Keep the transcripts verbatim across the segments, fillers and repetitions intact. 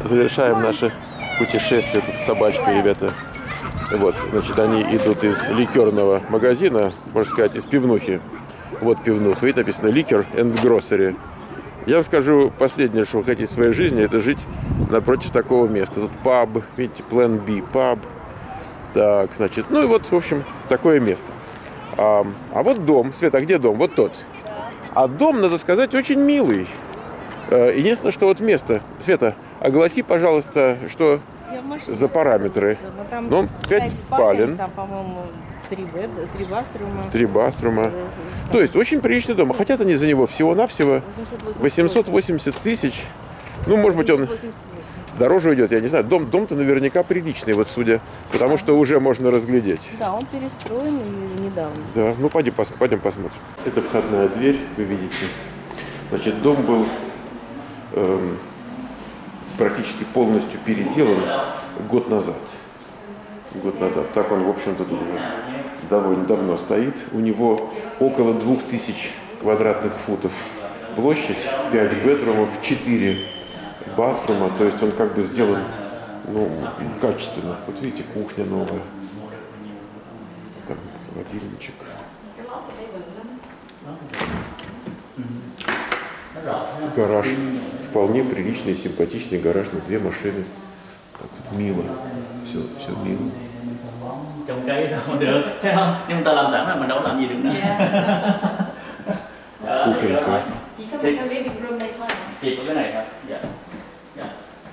завершаем наше путешествие тут с собачкой, ребята. Вот, значит, они идут из ликерного магазина, можно сказать, из пивнухи. Вот пивнуха, видите, написано Liquor and Grocery. Я вам скажу, последнее, что вы хотите в своей жизни, это жить напротив такого места. Тут паб, видите, Plan B, паб. Так, значит, ну и вот, в общем, такое место. А, а вот дом. Света, а где дом? Вот тот. А дом, надо сказать, очень милый. Единственное, что вот место. Света, огласи, пожалуйста, что за параметры. Там ну, пять спален. Там, по-моему, три, три басрума. Три басрума. То есть очень приличный дом. А хотят они за него всего-навсего восемьсот восемьдесят тысяч. Ну, может быть, он дороже идет, я не знаю. Дом, дом-то наверняка приличный, вот судя, потому что уже можно разглядеть. Да, он перестроен недавно. Да, ну пойдем, пос, пойдем посмотрим. Это входная дверь, вы видите. Значит, дом был эм, практически полностью переделан год назад. Год назад. Так он, в общем-то, тут уже довольно давно стоит. У него около двух тысяч квадратных футов площадь, пять бедрумов, четыре басрума. То есть он как бы сделан, ну, качественно. Вот видите, кухня новая. Там холодильничек. Гараж. Вполне приличный, симпатичный гараж на две машины. Так вот, мило. Все, все мило. Trồng cây đâu được, thấy không? Nhưng mà ta làm sẵn rồi, mình đâu có làm gì được nữa. Кухонька. Chỉ có cái living room đây thôi. Chỉ có cái này thôi. Dạ. Dạ.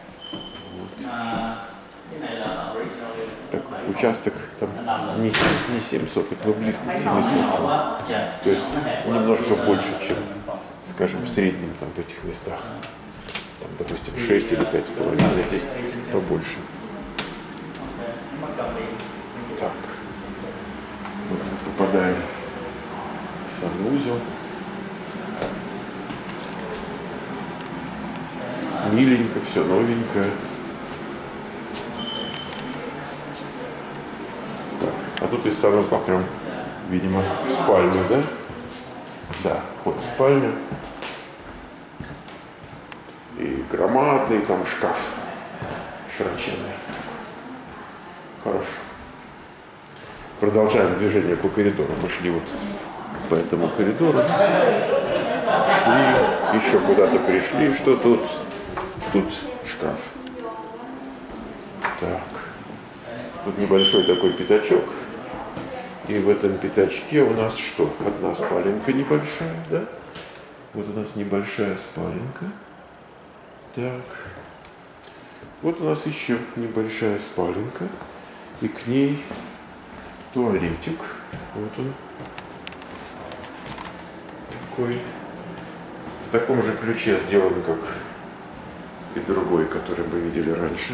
À, cái này là original. Так, участок там не, не семьсот, но близко к семисот. То есть немножко больше, чем, скажем, в среднем там в этих местах. Там, допустим, шесть или пять с половиной, а здесь побольше. Так, вот мы попадаем в санузел. Миленько, все новенькое. Так, а тут из санузла прям, видимо, в спальню, да? Да, вот в спальню. И громадный там шкаф широченный. Хорошо. Продолжаем движение по коридору. Мы шли вот по этому коридору. Шли, еще куда-то пришли. Что тут? Тут шкаф. Так. Тут небольшой такой пятачок. И в этом пятачке у нас что? Одна спаленка небольшая, да? Вот у нас небольшая спаленка. Так. Вот у нас еще небольшая спаленка. И к ней туалетик. Вот он. Такой. В таком же ключе сделан, как и другой, который мы видели раньше.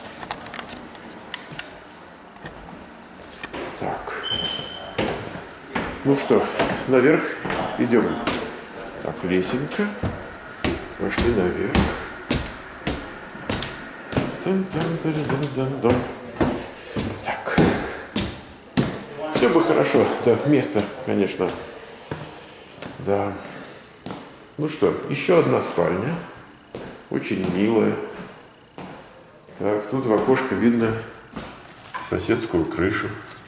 Так. Ну что, наверх идем. Так, лесенка. Пошли наверх. Там-там-там-там-там. Так. Все бы хорошо. Да, место, конечно. Да. Ну что, еще одна спальня. Очень милая. Так, тут в окошко видно соседскую крышу.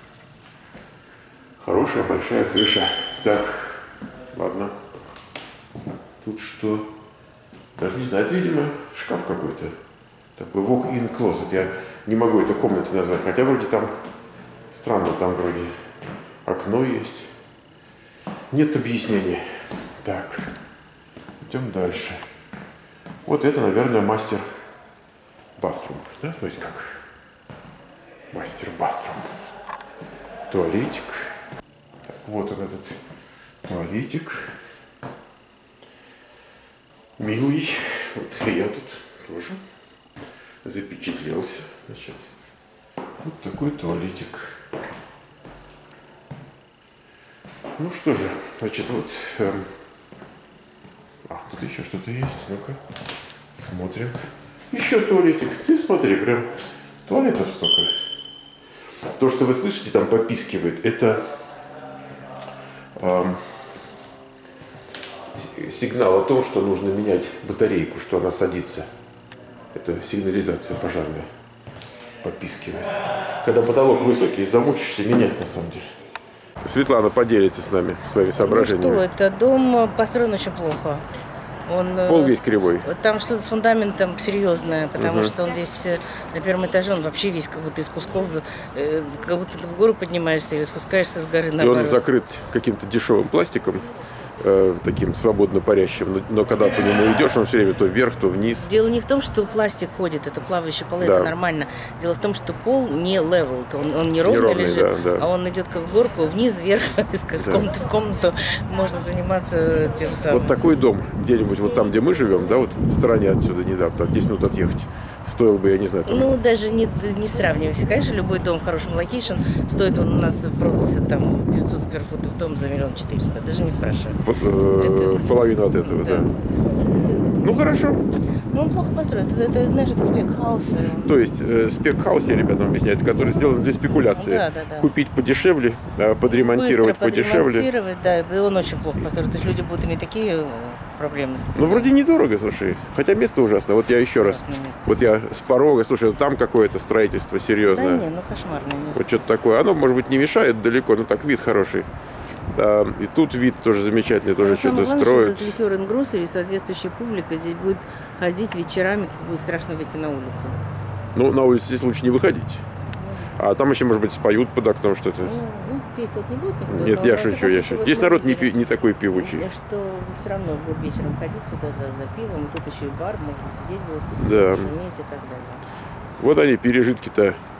Хорошая большая крыша. Так, ладно. Тут что? Даже не знаю, это, видимо, шкаф какой-то. Такой walk-in closet. Я не могу эту комнату назвать. Хотя вроде там странно, там вроде окно есть. Нет объяснений. Так, идем дальше. Вот это, наверное, мастер bathroom. Да, смотрите как. Мастер bathroom. Туалетик. Так, вот он этот туалетик. Милый. Вот я тут тоже запечатлелся. Значит, вот такой туалетик. Ну что же, значит, вот... Эм, а, тут еще что-то есть. Ну-ка, смотрим. Еще туалетик. Ты смотри, прям туалетов столько. То, что вы слышите, там попискивает, это эм, сигнал о том, что нужно менять батарейку, что она садится. Это сигнализация пожарная. Попискивает. Когда потолок высокий, замучишься менять на самом деле. Светлана, поделитесь с нами своими соображениями. Ну что, это дом построен очень плохо. Он, Пол весь кривой. Там что-то с фундаментом серьезное, потому Угу. что он весь на первом этаже, он вообще весь как будто из кусков, э, как будто ты в гору поднимаешься или спускаешься с горы И наоборот. он закрыт каким-то дешевым пластиком, э, таким свободно парящим. Но, но когда по нему идешь, он все время то вверх, то вниз. Дело не в том, что пластик ходит, это плавающие полы, Да. это нормально. Дело в том, что пол не level, он, он не ровно Неровный, лежит, да, да. а он идет как в горку, вниз, вверх, из Да. комнаты в комнату. Можно заниматься тем самым. Вот такой дом, где-нибудь вот там, где мы живем, да, вот в стороне отсюда недавно, там десять минут отъехать, стоил бы, я не знаю, там, Ну, даже не, не сравнивайся. Конечно, любой дом в хорошем локейшн стоит, он у нас продался там девятьсот скверфутов дом за миллион четыреста. Даже не спрашивай. вот, э, это- в половину от этого, да. Да. Ну хорошо. Ну, он плохо построен. Это, это, знаешь, это спек-хаус. То есть э, спек-хаус, я ребятам объясняю, который сделан для спекуляции. Да, да, да. Купить подешевле, э, подремонтировать Быстро подешевле. подремонтировать, да. И он очень плохо построен. То есть люди будут иметь такие э, проблемы с этим. Ну, вроде недорого, слушай. Хотя место ужасное. Вот я еще раз. Ужасное место. Вот я с порога, слушай, вот там какое-то строительство Да серьезное. не, ну кошмарное место. Вот что-то такое. Оно, может быть, не мешает далеко, но так вид хороший. Да, и тут вид тоже замечательный, тоже Но самое что-то главное, строят. что этот ликер and grocery, соответствующая публика здесь будет ходить вечерами, тут будет страшно выйти на улицу. Ну, на улице здесь лучше не выходить. А там еще, может быть, споют под окном что-то. Ну, ну, петь тут не будет никто. Нет, но, я во всяком шучу, я случае, шучу. вот Здесь мы народ не, видели, пи- не такой певучий. что все равно будут вечером ходить сюда за, за пивом, и тут еще и бар, можно сидеть будет, Да. шуметь и так далее. Вот они, пережитки-то